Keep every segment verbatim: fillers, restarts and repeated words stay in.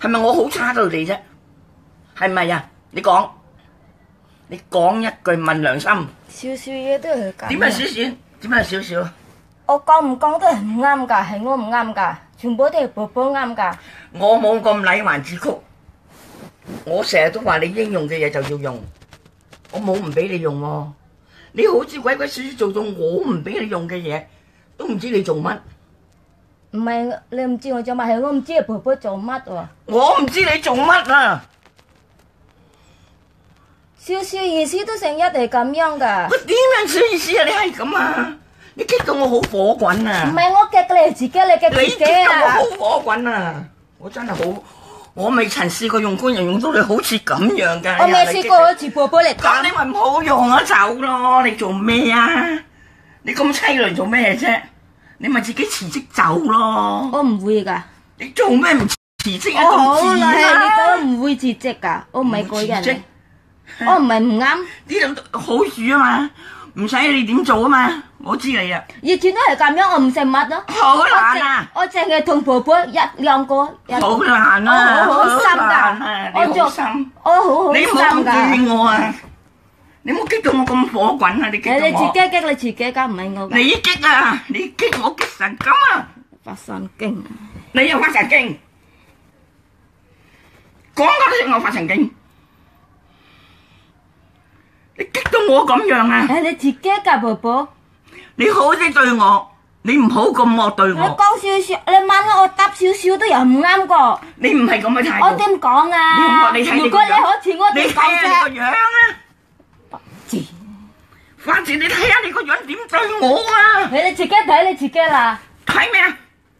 係咪我好差到你啫？係咪啊？你講，你講一句問良心。 少少嘢都係咁。 點解少少？點解少少？ 我講唔講都係唔啱㗎，係我唔啱㗎，全部都係婆婆啱㗎。 我冇咁禮還自曲，我成日都話你應用嘅嘢就要用，我冇唔俾你用喎。你好似鬼鬼祟祟做到我唔俾你用嘅嘢，都唔知你做乜。 唔係你唔知我做乜，係我唔知婆婆做乜喎。 我唔知你做乜啊！ 少少意思都成日係咁樣㗎。 我點樣少意思啊？你係咁啊！你激到我好火滾啊！ 唔係我激你自己，你激自己啊！ 你激到我好火滾啊！我真係好，我未曾試過用官人用到你好似咁樣㗎。 我未試過好似婆婆嚟咁，你咪唔好用啊！走咯！你做咩啊？你咁凄涼做咩啫？你咪自己辭職走咯！ 我唔會㗎。 你做咩唔辭職啊？ 我好咁耐自你都唔會辭職㗎，我唔係嗰人嚟。我唔係唔啱。 呢度好處啊嘛，唔使你點做啊嘛，我知你啊。 以前都係咁樣，我唔食乜咯。 好難啊！ 我淨係同婆婆一兩個。 好難啊！ 我好心㗎， 你好心， 我好好心㗎。 你唔好咁對我啊！你唔好激到我咁火滾啊！你激到我。 你自己激你自己㗎，唔係我㗎。 你激啊！你激我激神咁啊！ 發神經。 你又發神經，講嗰啲食我發神經。你激到我咁樣啊！ 係你自己㗎，婆婆。 你好啲對我，你唔好咁惡對我。 你講少少，你問我答少少都又唔啱個。 你唔係咁嘅態度。 我點講啊？ 你睇如果你好似我點講啫？ 你睇下你個樣啊！發字，你睇下你個樣點對我啊！ 你你自己睇你自己啦。 睇咩啊？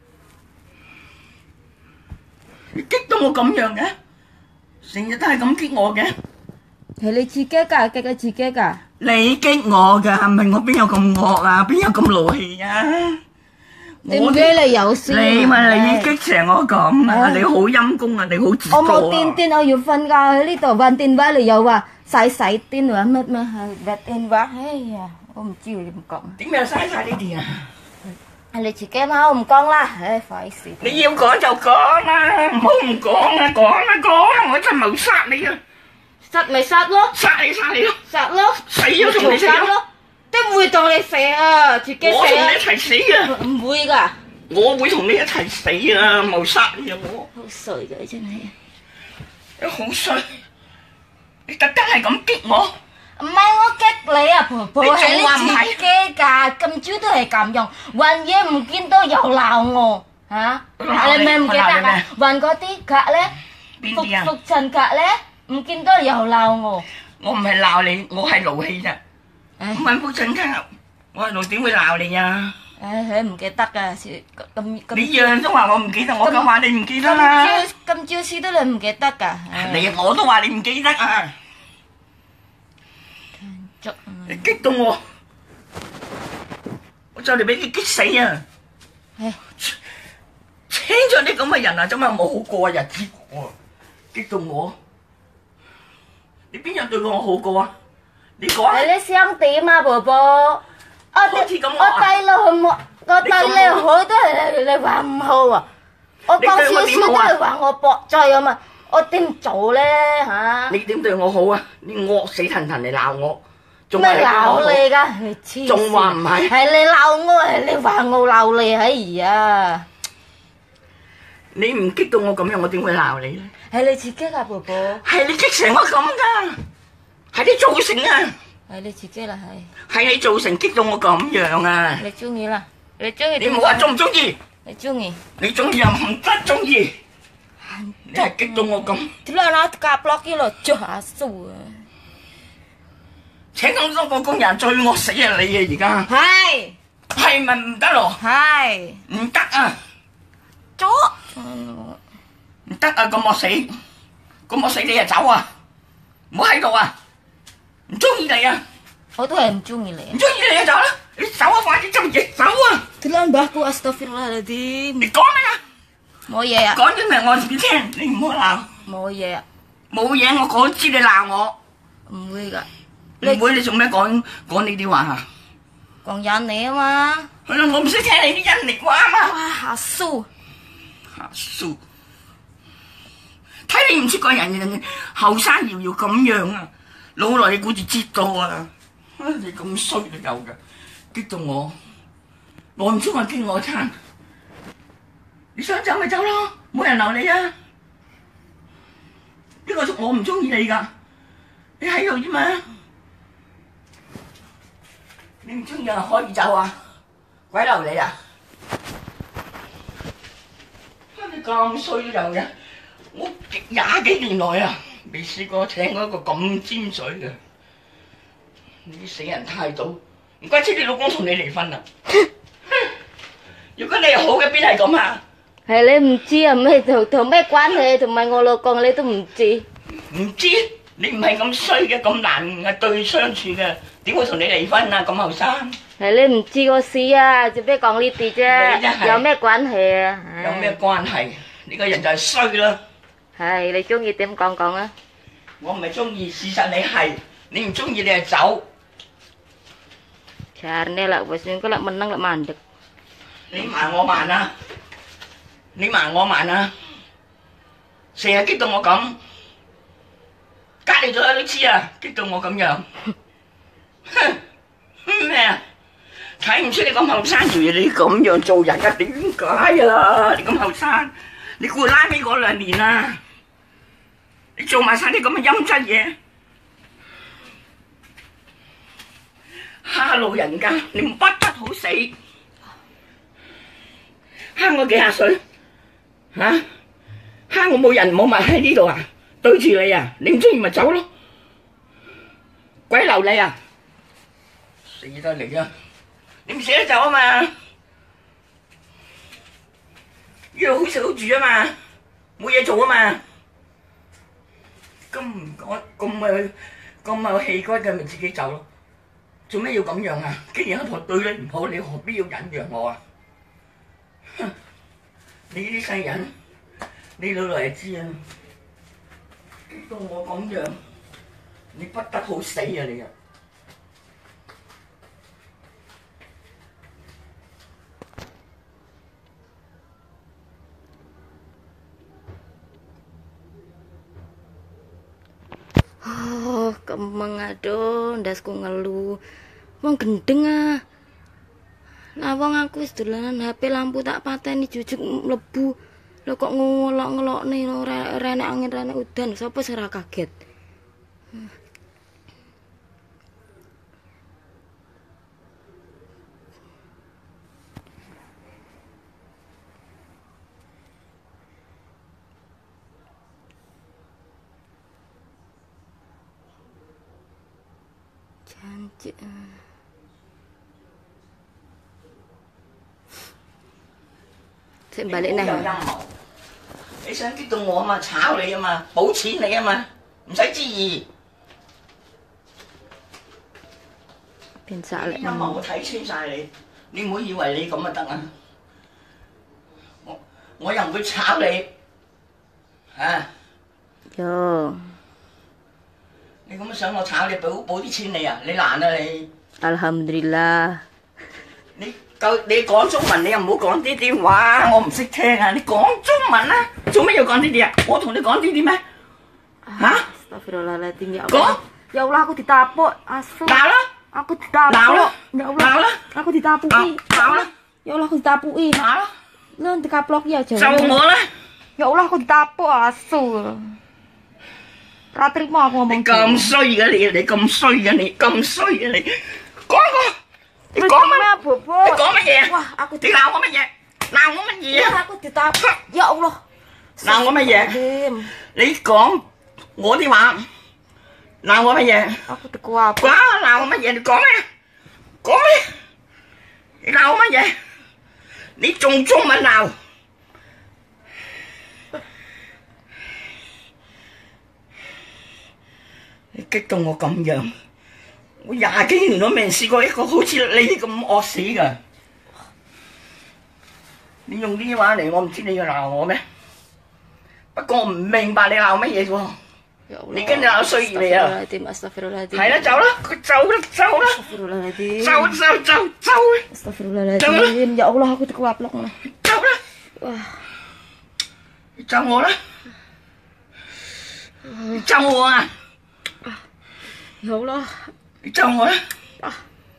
你激到我咁樣嘅，成日都係咁激我嘅。 係你自己㗎，激你自己㗎。 你激我㗎，唔係我邊有咁惡啊？邊有咁勞氣啊？ 點解你有事？ 你咪你激成我咁啊！你好陰公啊！你好自我高啊！ 冇電電，我要瞓覺喺呢度揾電話，你又話洗洗電話乜乜係揾電話？哎呀，我唔知你點講。 點樣嘥晒啲電啊？ 係你自己啦，我唔講啦，唉，費事。 你要講就講啦，唔好唔講啊！講啦講啦，我真係謀殺你啊！ 殺咪殺咯， 殺你殺你咯， 殺咯， 死咗同你死咯， 都唔會同你死啊，自己死啊！ 我同你一齊死啊！ 唔會㗎， 我會同你一齊死啊！謀殺你啊！我好衰嘅真係， 你好衰，你特登係咁激我。 唔係我激你啊，婆婆， 你係仲話唔係你自己㗎，今朝都係咁用，揾嘢唔見到又鬧我嚇， 鬧你你咪唔記得啊我鬧你咩？ 揾嗰啲格咧，復邊啲啊？ 復診格咧，唔見到又鬧我， 我唔係鬧你，我係勞氣啫。 唉唔係復診卡，我係勞點會鬧你啊？ 唉，佢唔記得㗎，咁咁你樣都話我唔記得，我咁話你唔記得今啦。 朝今朝事都你唔記得㗎，唉你我都話你唔記得啊！ 捉你激到我，我就嚟俾你激死啊！ 唉請咗啲咁嘅人啊，真係冇好過日子過啊！激到我，你邊有對過我好過啊？你講啊！ 你想點啊，婆婆？我好似咁我對你好冇，我對你好都係你你話唔好啊！我講少少都係話我駁嘴啊嘛，我點做咧嚇？ 你點對我好啊？你惡死騰騰嚟鬧我，仲咩話鬧你㗎？係黐線仲話唔係？ 係你鬧我，係你話我鬧你，哎呀！ 你唔激到我咁樣，我點會鬧你咧？ 係你自己㗎，婆婆。 係你激成我咁㗎，係你造成啊！ 係你自己啦，係。 係你造成激到我咁樣啊！ 你中意啦，你中意。 你唔好話中唔中意， 你中意。 你中意又唔得中意，你係激到我咁。 點解攞夾落機落捉下數啊？ 請咁多個工人最惡死啊你啊而家， 係係咪唔得咯？ 係唔得啊！ 捉。 唔得啊！咁我死，咁我死你就走啊！唔好喺度啊！唔中意你啊！ 我都係唔中意你。 唔中意你就走啦！你走啊！快啲執嘢走啊！ Tulan ba ako astaghfirullahaladzim. 你講咩啊？ 冇嘢啊！ 講啲咩我自己聽，你唔好鬧。 冇嘢啊！ 冇嘢，我講知你鬧我。 唔會㗎。 唔會，你做咩講講呢啲話啊？ 講印尼啊嘛。 係啦，我唔識聽你啲印尼話嘛。 哇，下蘇。 下蘇。 睇你唔識個人，人後生要要咁樣啊！老來你估住知道啊！你咁衰都有㗎，激到我，我唔中意傾我餐。你想走咪走咯，冇人留你啊！呢個我唔中意你㗎，你喺度啫嘛。你唔中意啊，可以走啊！鬼留你啊！你咁衰都有嘅，我廿幾年來啊，未試過請過一個咁尖水嘅。你啲死人態度，唔怪之你老公同你離婚啦。如果你係好嘅，邊係咁啊？ 係你唔知啊？咩同同咩關係？同埋我老公你都唔知。 唔知你唔係咁衰嘅，咁難嘅對相處嘅，點會同你離婚啊？咁後生。 係你唔知個事啊，做咩講呢啲啫？有咩關係啊？ 有咩關係？你個人就係衰啦。 係你中意點講講啊？ 我唔係中意，事實你係，你唔中意你係走。 Caranya lah, bosnya kok lah menang lah mandek. 你慢我慢啊！你慢我慢啊！成日激到我咁，隔離咗都知啊！激到我咁樣，哼咩啊？睇唔出你咁後生條嘢，你咁樣做人啊？點解啊？你咁後生，你估拉尾嗰兩年啊？你做埋晒啲咁嘅陰質嘢，蝦老人家，你唔不得好死！蝦我幾廿歲嚇？蝦我冇人冇物喺呢度啊！對住你啊！你唔中意咪走咯！鬼留你啊！死得你啊！你唔捨得走啊嘛！呢度好食好住啊嘛！冇嘢做啊嘛！咁唔講咁咪咁有氣骨嘅咪自己走咯！做咩要咁樣啊？既然阿婆對你唔好，你何必要忍讓我啊？你呢啲世人，你老來就知啊！激到我咁樣，你不得好死啊你啊！ Oh, kemeng aduh, ndasku ngeluh. Wong gendeng ah. Lah wong aku wis dolanan H P lampu tak pateni jujuk mlebu. Lho kok ngelok-ngelokne ora renek angin renek udan, sapa sing ora kaget? Janji. Sẽ balik này. 你想激到我嘛？炒你啊嘛？冇錢你啊嘛？唔使知意。 變晒啦！ 陰謀我睇穿晒你，你唔好以為你咁就得啊！我我又唔會炒你，啊！ 有。 你咁想我炒你補補啲錢你啊？你難啊你！ Alhamdulillah。 你夠你講中文，你又唔好講呢啲話，我唔識聽啊！你講中文啦，做咩要講呢啲啊？我同你講呢啲咩？嚇 Astagfirullahaladzim ya Allah. Allah. Ya Allah aku ditapuk, asu. 鬧啦！ Aku ditapuk. 鬧啦！ Ya 鬧 Allah. 啦！ Aku ditapuki. 鬧啦！ Ya Allah aku ditapuki. 鬧啦！ Lu dikaploki aja. 就我啦！ Ya Allah aku ditapuk asu. Ra trimo aku 你 ngomong 咁衰嘅你，你咁衰嘅你，咁衰嘅你，講我，你講乜？ 咩婆婆？ 你講乜嘢？ 哇aku 你鬧我乜嘢？鬧我乜嘢啊？ aku ditapuk. Ya Allah. 鬧我乜嘢？ Dim. 你講我啲話，鬧我乜嘢？ Aku dikuap. 講鬧我乜嘢？你講咩？講咩？你鬧我乜嘢？你仲中文鬧？你激到我咁樣，我廿幾年都未試過一個好似你咁惡死㗎。你用呢啲話嚟，我唔知你要鬧我咩？不過我唔明白你鬧乜嘢喎？你跟住鬧衰你啊！係啦，走啦，佢走啦，走啦，走走走走啦！ Astagfirullahaladzim. Ya Allah aku dikuaplok lah. 走啦！ Wah. 你走我啦！ 你咒我啊！ Ya Allah. 你咒我啦！ 啊！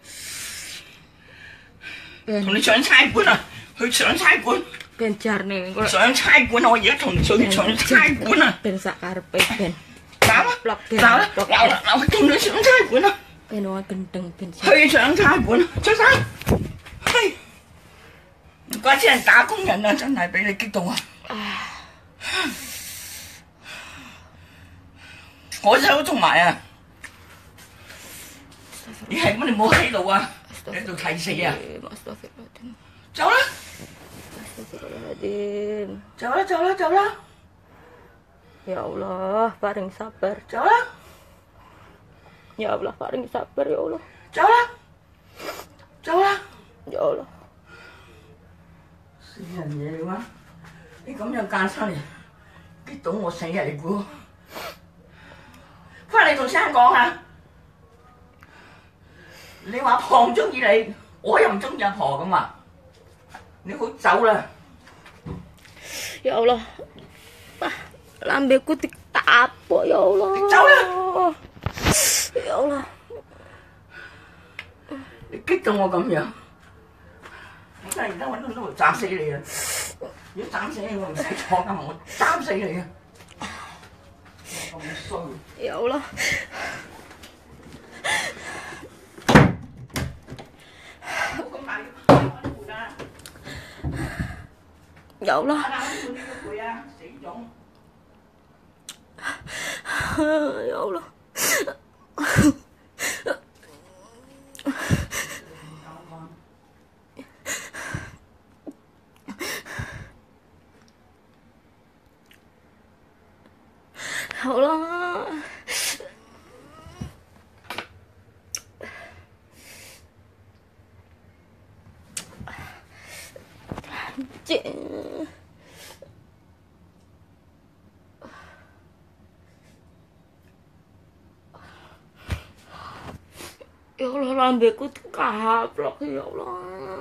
同你上差館啊！去上差館！ Ben jarne kok. 上差館啊！我而家同你去上差館啊！ Ben sakarepe ben. 走啊！ Blok 走啦！走啦！我同你上差館啊！ Ben wa gendeng ben. 去上差館，出山！嘿，唔怪之人打工人啊，真係俾你激到啊！我手都痛埋啊！你係咁，你唔好喺度啊！你喺度睇死啊！ Astagfirullahaladzim. 走啦！ Astagfirullahaladzim. 走啦！走啦！走啦！ Ya Allah, paring sabar. 走啦！ Ya Allah, paring sabar ya Allah. 走啦！走啦！ Ya Allah. 死人嘢哇！你咁樣間出嚟，激到我死啊！你估？翻嚟同聲講下。你話婆唔中意你，我又唔中意阿婆咁啊！你好走啦！ Ya Allah. Ah, lambeku ditapuk ya Allah. 你走啦！ Ya Allah. 你激到我咁樣，我真係而家揾到刀斬死你啊！如果斬死你，我唔使坐監，我斬死你啊！咁衰！ Ya Allah. Ya Allah. Ya Allah. Ya Allah. Cik. Ya Allah, lambeku kaplok ya Allah.